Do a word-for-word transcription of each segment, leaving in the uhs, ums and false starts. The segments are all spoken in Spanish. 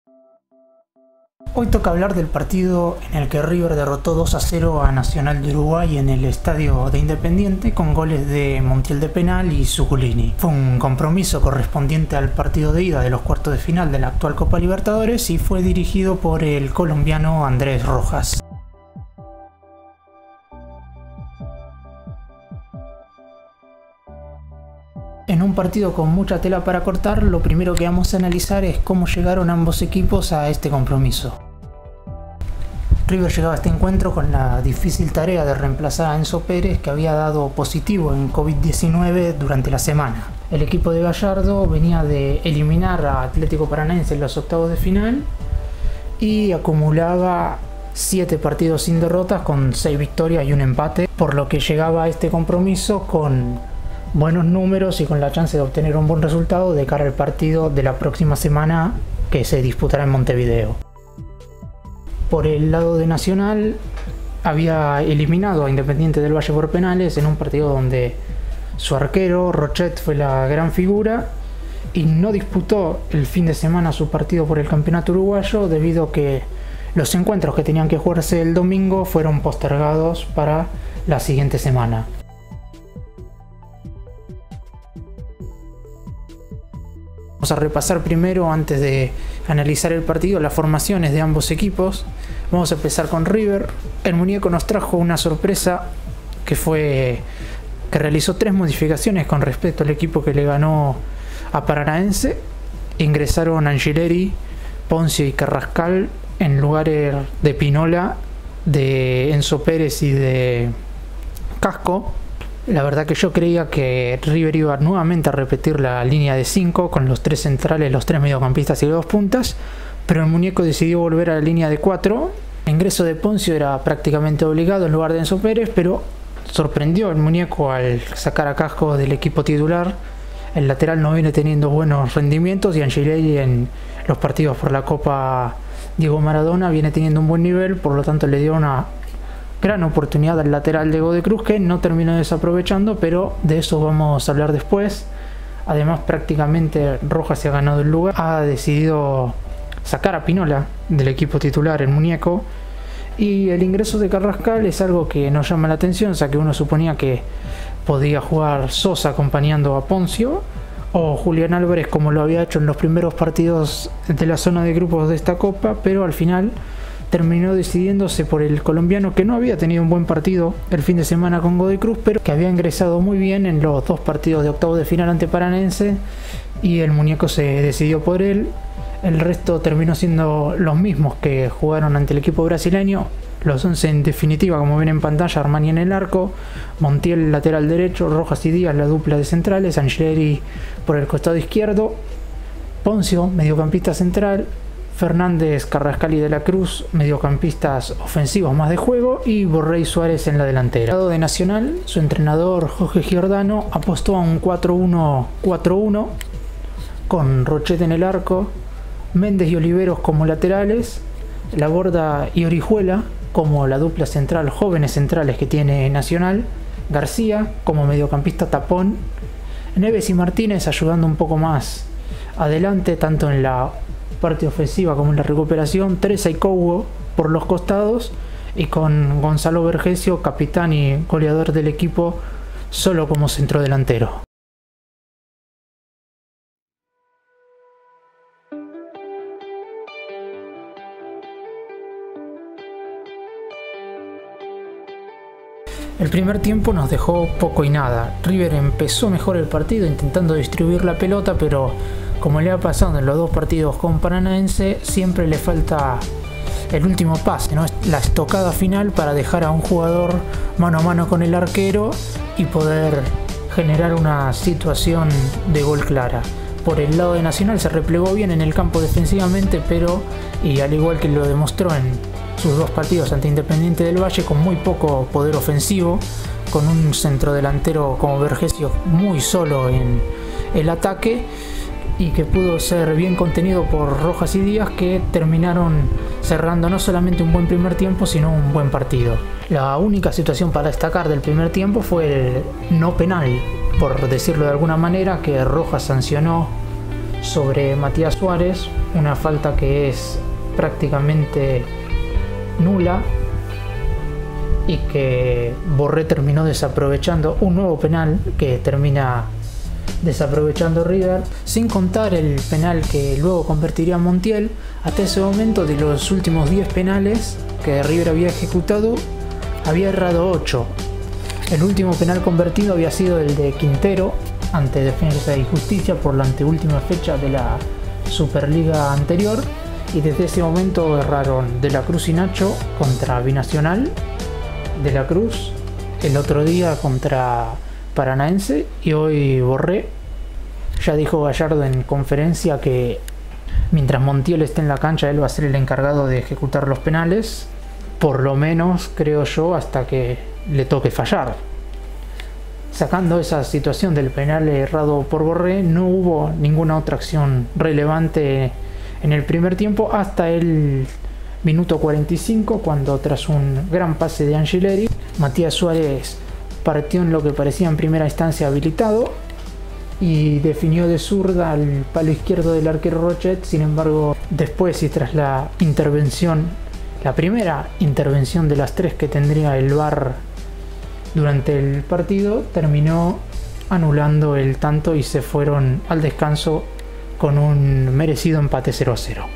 Hoy toca hablar del partido en el que River derrotó dos a cero a Nacional de Uruguay en el estadio de Independiente con goles de Montiel de penal y Zuculini. Fue un compromiso correspondiente al partido de ida de los cuartos de final de la actual Copa Libertadores y fue dirigido por el colombiano Andrés Rojas. En un partido con mucha tela para cortar, lo primero que vamos a analizar es cómo llegaron ambos equipos a este compromiso. River llegaba a este encuentro con la difícil tarea de reemplazar a Enzo Pérez, que había dado positivo en COVID diecinueve durante la semana. El equipo de Gallardo venía de eliminar a Atlético Paranaense en los octavos de final y acumulaba siete partidos sin derrotas con seis victorias y un empate, por lo que llegaba a este compromiso con buenos números y con la chance de obtener un buen resultado de cara al partido de la próxima semana que se disputará en Montevideo. Por el lado de Nacional, había eliminado a Independiente del Valle por penales en un partido donde su arquero Rochet fue la gran figura y no disputó el fin de semana su partido por el campeonato uruguayo debido a que los encuentros que tenían que jugarse el domingo fueron postergados para la siguiente semana. Vamos a repasar primero, antes de analizar el partido, las formaciones de ambos equipos. Vamos a empezar con River. El muñeco nos trajo una sorpresa que fue que realizó tres modificaciones con respecto al equipo que le ganó a Paranaense. Ingresaron Angileri, Poncio y Carrascal en lugares de Pinola, de Enzo Pérez y de Casco. La verdad que yo creía que River iba nuevamente a repetir la línea de cinco con los tres centrales, los tres mediocampistas y los dos puntas, pero el muñeco decidió volver a la línea de cuatro. El ingreso de Poncio era prácticamente obligado en lugar de Enzo Pérez, pero sorprendió el muñeco al sacar a Casco del equipo titular. El lateral no viene teniendo buenos rendimientos y Angileri en los partidos por la Copa Diego Maradona viene teniendo un buen nivel, por lo tanto le dio una gran oportunidad al lateral de Godoy Cruz que no terminó desaprovechando, pero de eso vamos a hablar después. Además, prácticamente Rojas se ha ganado el lugar, ha decidido sacar a Pinola del equipo titular, el muñeco, y el ingreso de Carrascal es algo que nos llama la atención, ya que uno suponía que podía jugar Sosa acompañando a Poncio o Julián Álvarez como lo había hecho en los primeros partidos de la zona de grupos de esta Copa, pero al final terminó decidiéndose por el colombiano, que no había tenido un buen partido el fin de semana con Godoy Cruz, pero que había ingresado muy bien en los dos partidos de octavos de final ante Paranense, y el muñeco se decidió por él. El resto terminó siendo los mismos que jugaron ante el equipo brasileño. Los once en definitiva, como ven en pantalla: Armani en el arco, Montiel lateral derecho, Rojas y Díaz la dupla de centrales, Angileri por el costado izquierdo, Poncio mediocampista central, Fernández, Carrascal y De la Cruz mediocampistas ofensivos más de juego, y Borré y Suárez en la delantera. Al lado de Nacional, su entrenador Jorge Giordano apostó a un cuatro uno cuatro uno con Rochet en el arco, Méndez y Oliveros como laterales, Laborda y Orihuela como la dupla central, jóvenes centrales que tiene Nacional, García como mediocampista tapón, Neves y Martínez ayudando un poco más adelante tanto en la parte ofensiva como en la recuperación, Teresa y Cougo por los costados, y con Gonzalo Vergesio, capitán y goleador del equipo, solo como centrodelantero. El primer tiempo nos dejó poco y nada. River empezó mejor el partido intentando distribuir la pelota, pero como le ha pasado en los dos partidos con Paranaense, siempre le falta el último pase, ¿no? La estocada final para dejar a un jugador mano a mano con el arquero y poder generar una situación de gol clara. Por el lado de Nacional se replegó bien en el campo defensivamente, pero, y al igual que lo demostró en sus dos partidos ante Independiente del Valle, con muy poco poder ofensivo, con un centrodelantero como Vergesio muy solo en el ataque, y que pudo ser bien contenido por Rojas y Díaz, que terminaron cerrando no solamente un buen primer tiempo, sino un buen partido. La única situación para destacar del primer tiempo fue el no penal, por decirlo de alguna manera, que Rojas sancionó sobre Matías Suárez, una falta que es prácticamente nula y que Borré terminó desaprovechando, un nuevo penal que termina desaprovechando River, sin contar el penal que luego convertiría Montiel. Hasta ese momento, de los últimos diez penales que River había ejecutado, había errado ocho. El último penal convertido había sido el de Quintero ante Defensa y Justicia por la anteúltima fecha de la Superliga anterior, y desde ese momento erraron De la Cruz y Nacho contra Binacional, De la Cruz el otro día contra Paranaense, y hoy Borré. Ya dijo Gallardo en conferencia que mientras Montiel esté en la cancha, él va a ser el encargado de ejecutar los penales, por lo menos creo yo, hasta que le toque fallar. Sacando esa situación del penal errado por Borré, no hubo ninguna otra acción relevante en el primer tiempo hasta el minuto cuarenta y cinco, cuando tras un gran pase de Angileri, Matías Suárez partió en lo que parecía en primera instancia habilitado y definió de zurda al palo izquierdo del arquero Rochet. Sin embargo, después y tras la intervención, la primera intervención de las tres que tendría el V A R durante el partido, terminó anulando el tanto y se fueron al descanso con un merecido empate cero a cero.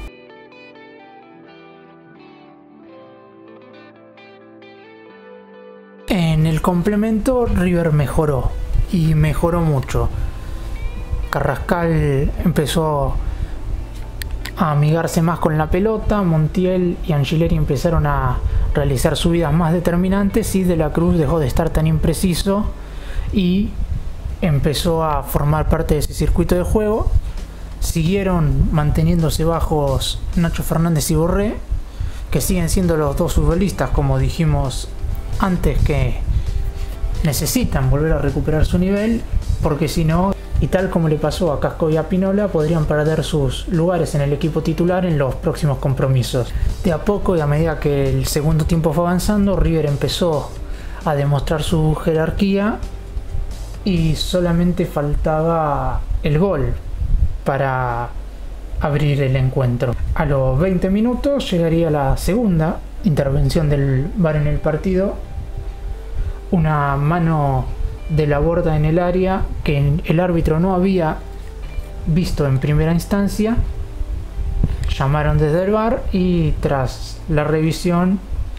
En el complemento, River mejoró y mejoró mucho. Carrascal empezó a amigarse más con la pelota, Montiel y Angileri empezaron a realizar subidas más determinantes y De la Cruz dejó de estar tan impreciso y empezó a formar parte de ese circuito de juego. Siguieron manteniéndose bajos Nacho Fernández y Borré, que siguen siendo los dos futbolistas, como dijimos antes, que necesitan volver a recuperar su nivel, porque si no, y tal como le pasó a Casco y a Pinola, podrían perder sus lugares en el equipo titular en los próximos compromisos. De a poco y a medida que el segundo tiempo fue avanzando, River empezó a demostrar su jerarquía y solamente faltaba el gol para abrir el encuentro. A los veinte minutos llegaría la segunda intervención del V A R en el partido, una mano de la Borda en el área que el árbitro no había visto en primera instancia. Llamaron desde el V A R y tras la revisión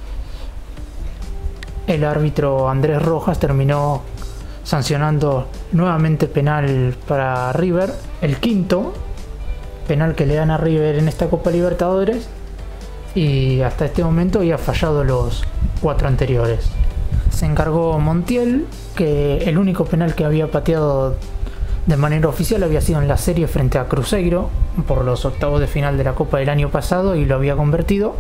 el árbitro Andrés Rojas terminó sancionando nuevamente penal para River, el quinto penal que le dan a River en esta Copa Libertadores, y hasta este momento había fallado los cuatro anteriores. Se encargó Montiel, que el único penal que había pateado de manera oficial había sido en la serie frente a Cruzeiro por los octavos de final de la Copa del año pasado, y lo había convertido.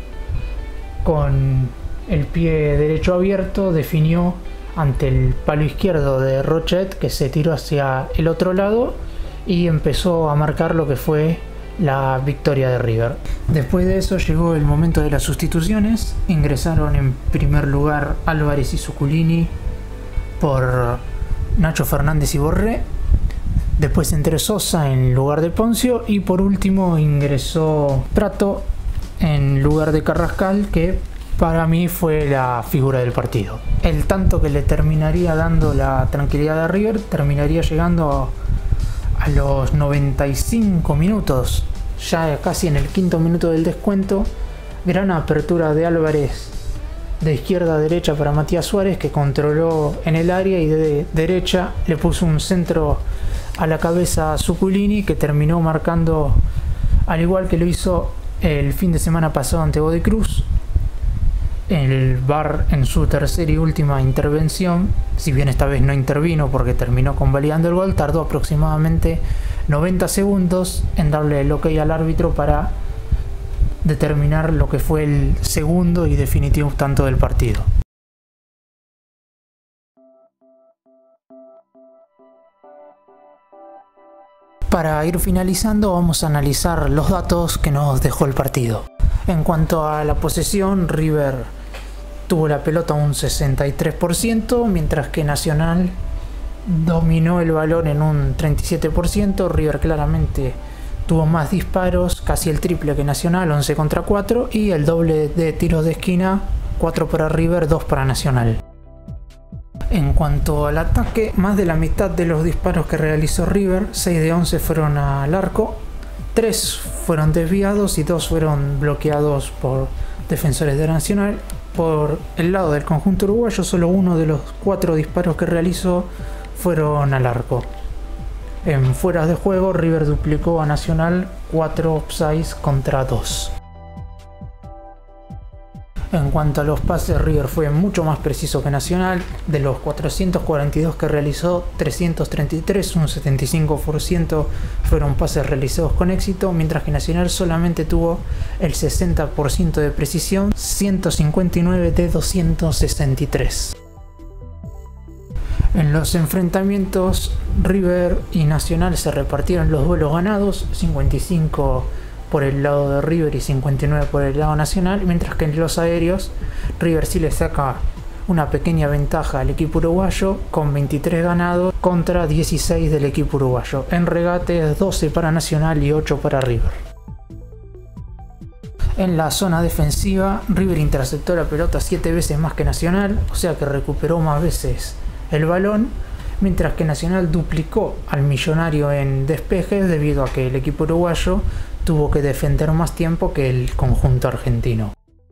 Con el pie derecho abierto definió ante el palo izquierdo de Rochet, que se tiró hacia el otro lado y empezó a marcar lo que fue la victoria de River. Después de eso llegó el momento de las sustituciones. Ingresaron en primer lugar Álvarez y Zuculini por Nacho Fernández y Borré. Después entró Sosa en lugar de Poncio y por último ingresó Prato en lugar de Carrascal, que para mí fue la figura del partido. El tanto que le terminaría dando la tranquilidad a River terminaría llegando a los noventa y cinco minutos, ya casi en el quinto minuto del descuento. Gran apertura de Álvarez de izquierda a derecha para Matías Suárez, que controló en el área y de derecha le puso un centro a la cabeza a Zuculini, que terminó marcando, al igual que lo hizo el fin de semana pasado ante Godoy Cruz. El V A R en su tercera y última intervención, si bien esta vez no intervino porque terminó convalidando el gol, tardó aproximadamente noventa segundos en darle el ok al árbitro para determinar lo que fue el segundo y definitivo tanto del partido. Para ir finalizando, vamos a analizar los datos que nos dejó el partido. En cuanto a la posesión, River tuvo la pelota un sesenta y tres por ciento, mientras que Nacional dominó el balón en un treinta y siete por ciento. River claramente tuvo más disparos, casi el triple que Nacional, once contra cuatro, y el doble de tiros de esquina, cuatro para River, dos para Nacional. En cuanto al ataque, más de la mitad de los disparos que realizó River, seis de once fueron al arco, tres fueron desviados y dos fueron bloqueados por defensores de Nacional. Por el lado del conjunto uruguayo, solo uno de los cuatro disparos que realizó fueron al arco. En fueras de juego, River duplicó a Nacional cuatro offsides contra dos. En cuanto a los pases, River fue mucho más preciso que Nacional. De los cuatrocientos cuarenta y dos que realizó, trescientos treinta y tres, un setenta y cinco por ciento, fueron pases realizados con éxito, mientras que Nacional solamente tuvo el sesenta por ciento de precisión, ciento cincuenta y nueve de doscientos sesenta y tres. En los enfrentamientos, River y Nacional se repartieron los duelos ganados, cincuenta y cinco por el lado de River y cincuenta y nueve por el lado Nacional, mientras que en los aéreos, River sí le saca una pequeña ventaja al equipo uruguayo, con veintitrés ganados contra dieciséis del equipo uruguayo. En regates, doce para Nacional y ocho para River. En la zona defensiva, River interceptó la pelota siete veces más que Nacional, o sea que recuperó más veces el balón, mientras que Nacional duplicó al Millonario en despejes debido a que el equipo uruguayo tuvo que defender más tiempo que el conjunto argentino.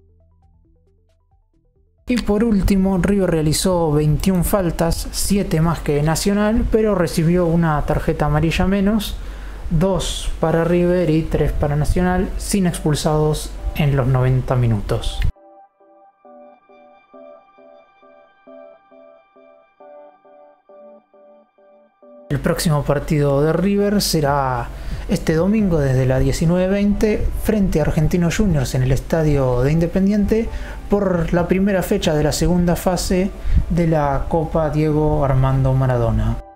Y por último, River realizó veintiuna faltas, siete más que Nacional, pero recibió una tarjeta amarilla menos, dos para River y tres para Nacional, sin expulsados en los noventa minutos. El próximo partido de River será este domingo desde las diecinueve veinte frente a Argentinos Juniors en el estadio de Independiente por la primera fecha de la segunda fase de la Copa Diego Armando Maradona.